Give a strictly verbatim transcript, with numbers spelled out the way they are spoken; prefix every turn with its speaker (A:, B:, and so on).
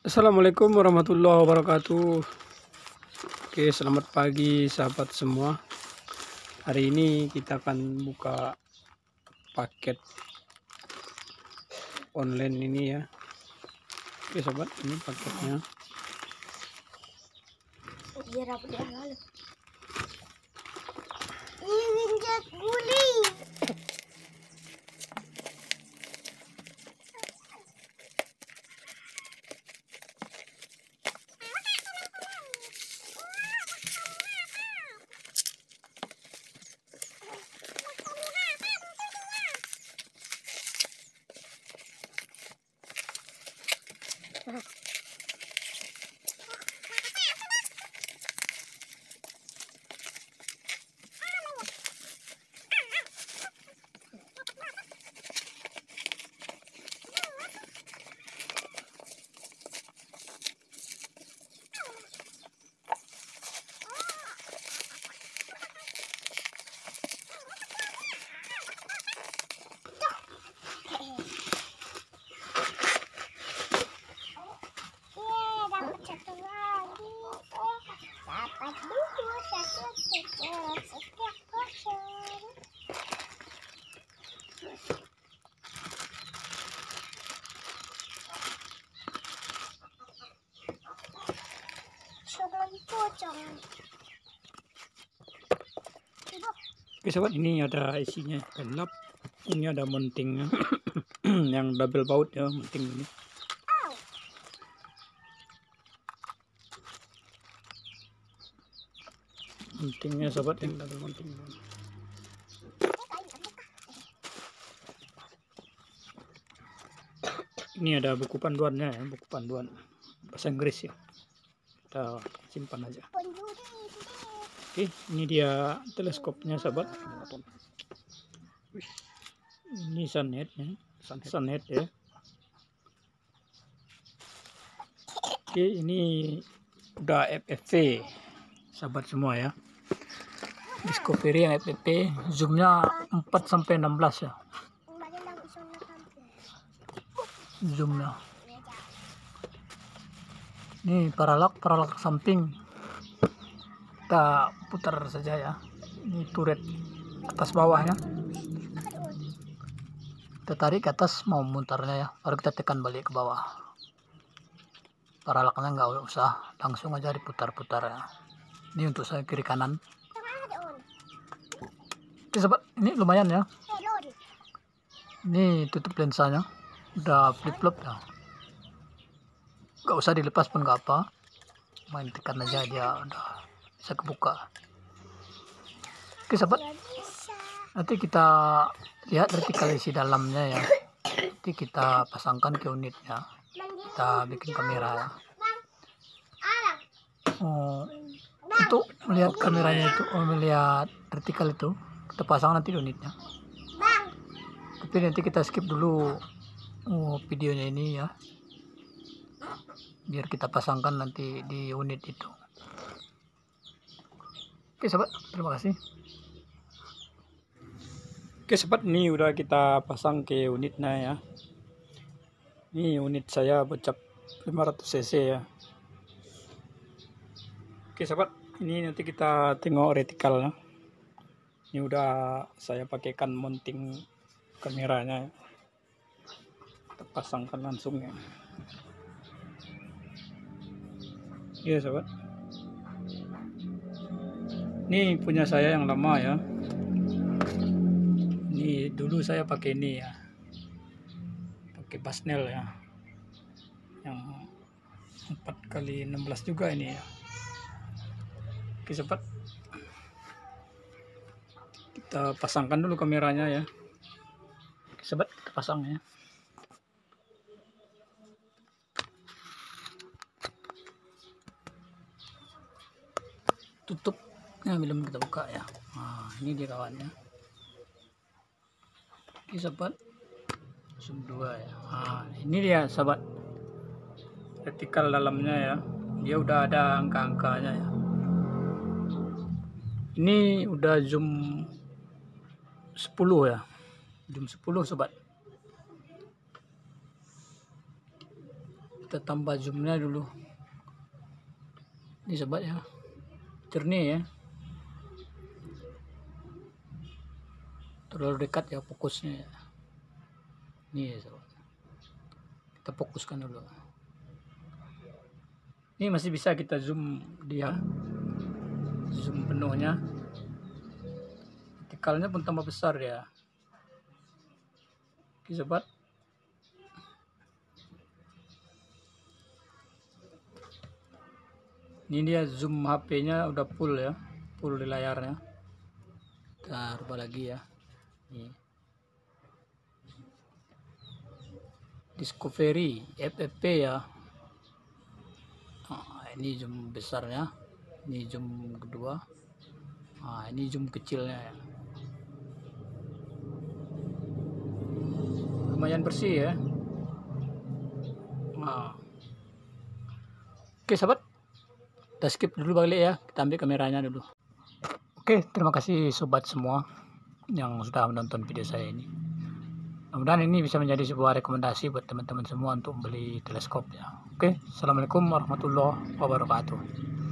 A: Assalamualaikum warahmatullahi wabarakatuh. Oke, selamat pagi sahabat semua. Hari ini kita akan buka paket online ini ya. Oke sahabat, ini paketnya. Oke sahabat, ini ada isinya gelap. Ini ada mountingnya yang double baut ya, mounting ini. Mountingnya sahabat, yang double mounting. Ini ada buku panduannya ya, buku panduan bahasa Inggris ya. Kita simpan aja. Oke, ini dia teleskopnya sahabat. Ini sunhead ya, sunhead ya. Oke, ini udah F F V sahabat semua ya. Discovery yang F F V, zoomnya empat sampai enam belas ya. Zoomnya. Ini paralak, paralak samping. Kita putar saja ya. Ini turret atas bawahnya. Kita tarik ke atas, mau mutarnya ya. Baru kita tekan balik ke bawah. Paralaknya nggak usah, langsung aja diputar-putar ya. Ini untuk saya kiri kanan. Oke sobat, ini lumayan ya. Ini tutup lensanya. Udah flip-flop ya. Nggak usah dilepas pun nggak apa. Main tekan aja dia udah bisa kebuka. Oke sahabat, nanti kita lihat vertikal isi dalamnya ya. Nanti kita pasangkan ke unitnya. Kita bikin kamera ya. Oh, untuk melihat kameranya itu, oh, melihat vertikal itu, kita pasang nanti di unitnya. Tapi nanti kita skip dulu oh, videonya ini ya, biar kita pasangkan nanti di unit itu. Oke sahabat, terima kasih. Oke sahabat, ini udah kita pasang ke unitnya ya. Ini unit saya bocap lima ratus cc ya. Oke sahabat, ini nanti kita tengok retikalnya. Ini udah saya pakaikan mounting kameranya. Kita pasangkan langsung ya. Iya sahabat. Ini punya saya yang lama ya. Ini dulu saya pakai ini ya. Pakai Basnel ya. Yang empat kali enam belas juga ini ya. Oke sahabat. Kita pasangkan dulu kameranya ya. Oke sahabat, kita pasang ya. Tutup. Nah, belum kita buka ya. Nah, ini dia kawannya. Oke sahabat, zoom dua ya. Nah, ini dia sahabat, vertikal dalamnya ya. Dia udah ada angka-angkanya ya. Ini udah zoom sepuluh ya. Zoom sepuluh sobat. kita tambah zoomnya dulu. Ini sobat ya, jernih ya, terlalu dekat ya fokusnya ya. Ini ya sobat, kita fokuskan dulu. Ini masih bisa kita zoom dia, zoom penuhnya, vertikalnya pun tambah besar ya. Oke sobat, ini dia zoom H P-nya udah full ya, full di layarnya. Kita rubah lagi ya. Ini Discovery F F P ya. Nah, ini zoom besarnya, ini zoom kedua. Nah, ini zoom kecilnya ya. Lumayan bersih ya. Nah. Oke sahabat, kita skip dulu balik ya, kita ambil kameranya dulu. Oke, terima kasih sobat semua yang sudah menonton video saya ini. Mudah-mudahan ini bisa menjadi sebuah rekomendasi buat teman-teman semua untuk membeli teleskop ya. Oke, assalamualaikum warahmatullahi wabarakatuh.